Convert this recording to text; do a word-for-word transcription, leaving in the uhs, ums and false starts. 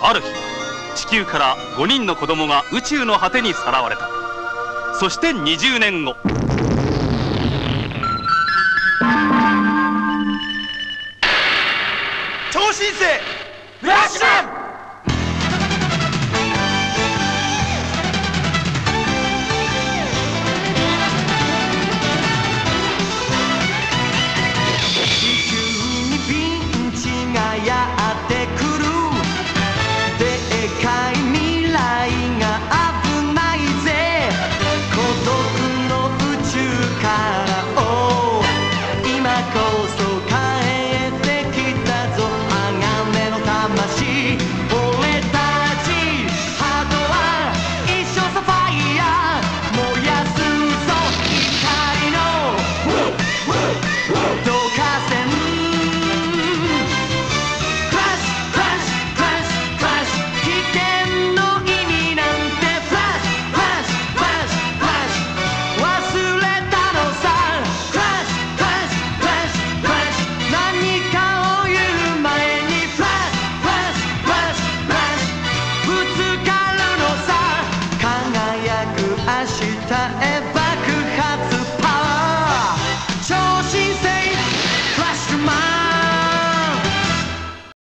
ある日、地球からごにんの子供が宇宙の果てにさらわれた。そしてにじゅうねんご、 超新星フラッシュマン。 やってくるでかい未来が危ないぜ。孤独の宇宙からお今こそ帰ってきたぞ鋼の魂。俺たちハートは一生サファイア燃やすぞ光の導火線。明日へ